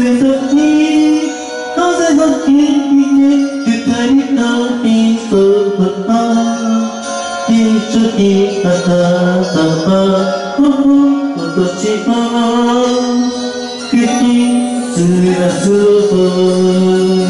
に風が吹いて二人のいそうな一緒に花束を今年もクリスマスを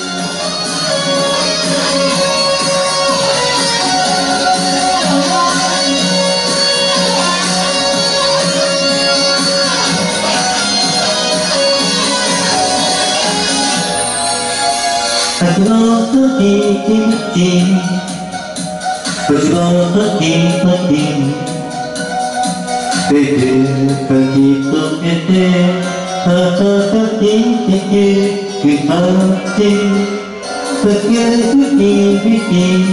秋の時々年の時々手で書き留めて働いてゆく感じ叫ぶ響き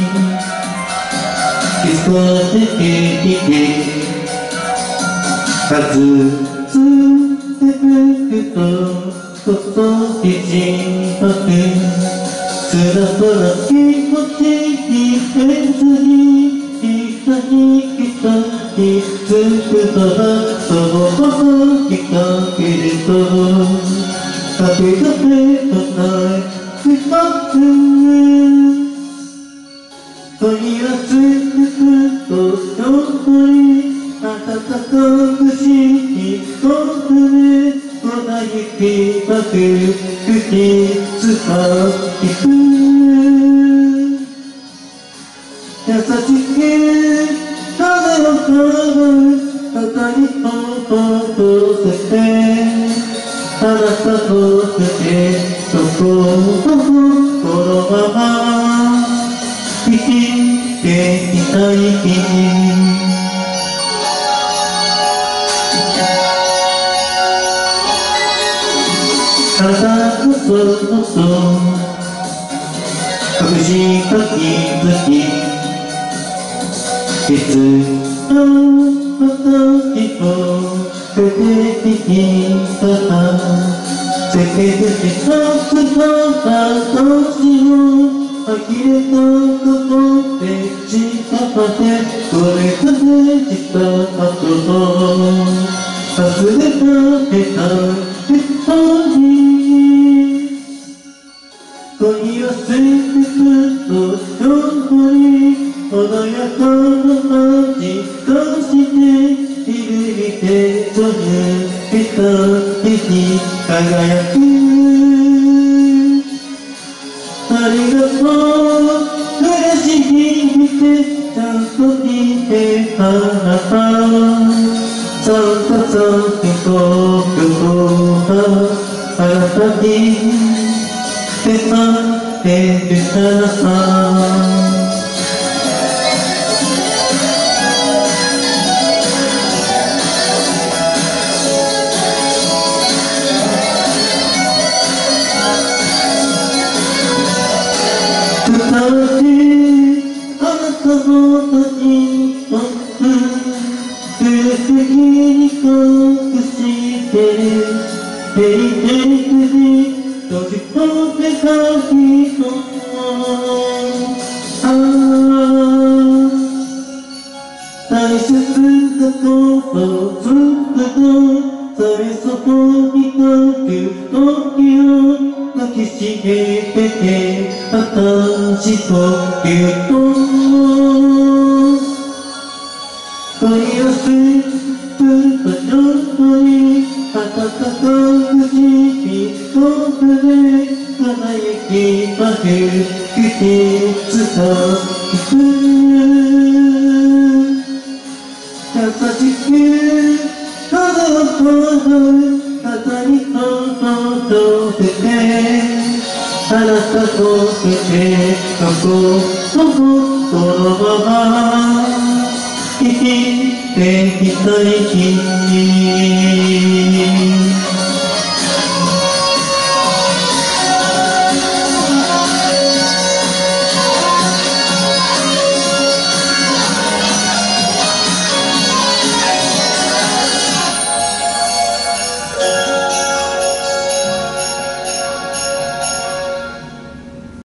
聞こえてきて数つくとことひじまくつらとな気持ちに別に一緒に来たいつくたらそうこそ来たけれどかけがけとない二つ恋はつくと横に暖かくしとめ粉雪まく吹きつかいく優しく風を吹く肩に落とせてあなたとしてどこのまま生きていたいあなたこそ隠した気づきいつの私と出てきた世界で一つの私を呆れたとこで近までこれ風した後の忘れかけた人に恋はつくと横に穏やかな味としている手と抜けた手に輝くありがとう嬉しいてちゃんといてあなたちゃんと僕はあなたに出会ってるからあなたの手に持つ空気に隠して平然に閉じ込めた人大切なことずっとそれそこにかく時を抱きしめてて私と言うと恋をすると横に暖かくしとめ輝きまく季節がいく優しく風を吹く肩に落とせてあなたとしてどこのまま生きていきたい